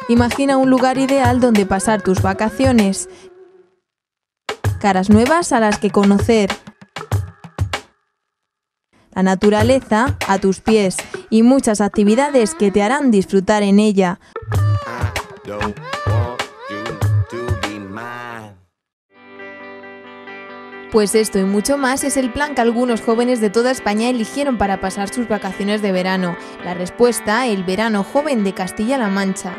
Imagina un lugar ideal donde pasar tus vacaciones. Caras nuevas a las que conocer. La naturaleza a tus pies y muchas actividades que te harán disfrutar en ella. Pues esto y mucho más es el plan que algunos jóvenes de toda España eligieron para pasar sus vacaciones de verano. La respuesta, el verano joven de Castilla-La Mancha.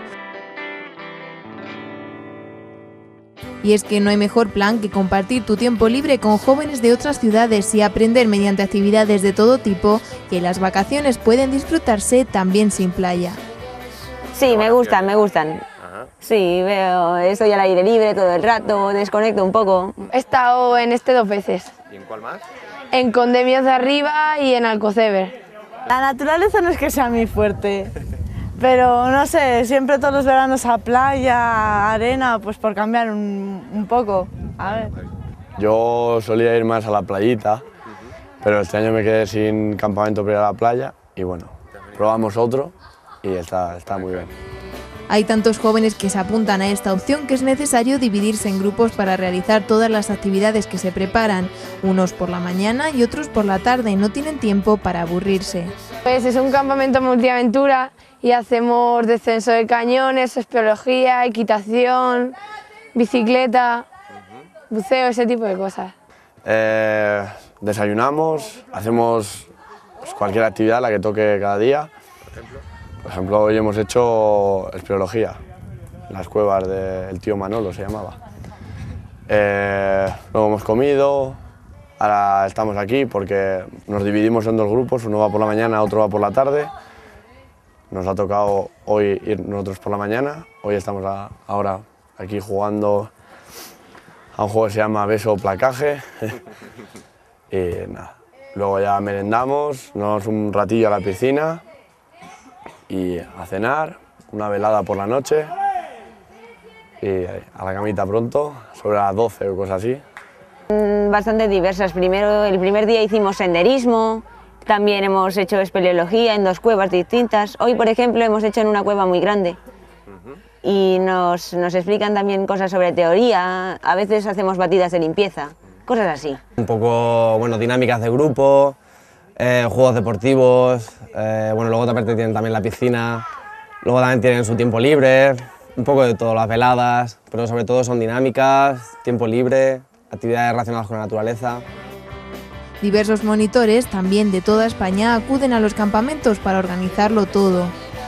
Y es que no hay mejor plan que compartir tu tiempo libre con jóvenes de otras ciudades y aprender mediante actividades de todo tipo que las vacaciones pueden disfrutarse también sin playa. Sí, me gustan. Sí, estoy al aire libre todo el rato, desconecto un poco. He estado en este 2 veces. ¿Y en cuál más? En Condemios de Arriba y en Alcoceber. La naturaleza no es que sea mi fuerte, pero no sé, siempre todos los veranos a playa, arena, pues por cambiar un poco. A ver. Yo solía ir más a la playita, pero este año me quedé sin campamento para ir a la playa y bueno, probamos otro y está muy bien. Hay tantos jóvenes que se apuntan a esta opción que es necesario dividirse en grupos para realizar todas las actividades que se preparan. Unos por la mañana y otros por la tarde, no tienen tiempo para aburrirse. Pues es un campamento multiaventura y hacemos descenso de cañones, espeleología, equitación, bicicleta, buceo, ese tipo de cosas. Desayunamos, hacemos cualquier actividad, la que toque cada día. Por ejemplo, hoy hemos hecho espeleología, las cuevas del tío Manolo se llamaba. Luego hemos comido, ahora estamos aquí porque nos dividimos en 2 grupos, uno va por la mañana, otro va por la tarde. Nos ha tocado hoy ir nosotros por la mañana, hoy estamos ahora aquí jugando a un juego que se llama Beso o Placaje. Y nada, luego ya merendamos, nos vamos un ratillo a la piscina y a cenar, una velada por la noche y a la camita pronto, sobre las 12 o cosas así. Bastante diversas. El primer día hicimos senderismo, también hemos hecho espeleología en 2 cuevas distintas. Hoy, por ejemplo, hemos hecho en una cueva muy grande y nos explican también cosas sobre teoría, a veces hacemos batidas de limpieza, cosas así. Un poco, bueno, dinámicas de grupo, juegos deportivos, luego aparte tienen también la piscina, luego también tienen su tiempo libre, un poco de todo, las veladas, pero sobre todo son dinámicas, tiempo libre, actividades relacionadas con la naturaleza. Diversos monitores, también de toda España, acuden a los campamentos para organizarlo todo.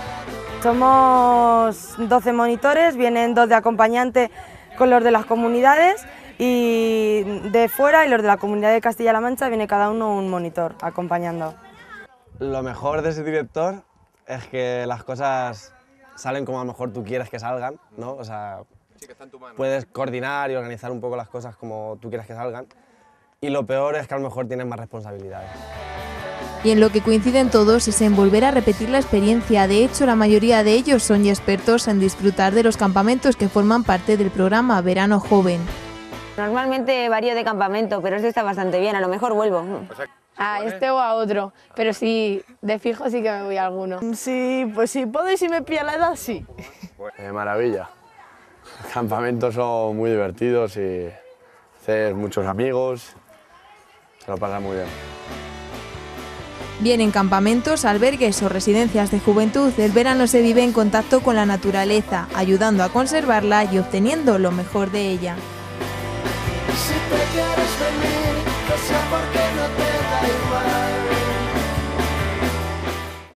Somos 12 monitores, vienen 2 de acompañante con los de las comunidades y de fuera y los de la comunidad de Castilla-La Mancha viene cada uno un monitor acompañando. Lo mejor de ser director es que las cosas salen como a lo mejor tú quieres que salgan, ¿no? O sea, Sí, que está en tu mano. puedes coordinar y organizar un poco las cosas como tú quieres que salgan. Y lo peor es que a lo mejor tienes más responsabilidades. Y en lo que coinciden todos es en volver a repetir la experiencia. De hecho, la mayoría de ellos son ya expertos en disfrutar de los campamentos que forman parte del programa Verano Joven. Normalmente varío de campamento, pero este está bastante bien, a lo mejor vuelvo. A este o a otro, pero sí, de fijo sí que me voy a alguno. Sí, pues si puedo y si me pilla la edad, sí. Maravilla. Los campamentos son muy divertidos y hacer muchos amigos, se lo pasa muy bien. Bien en campamentos, albergues o residencias de juventud, el verano se vive en contacto con la naturaleza, ayudando a conservarla y obteniendo lo mejor de ella. Si te quieres venir, que sea porque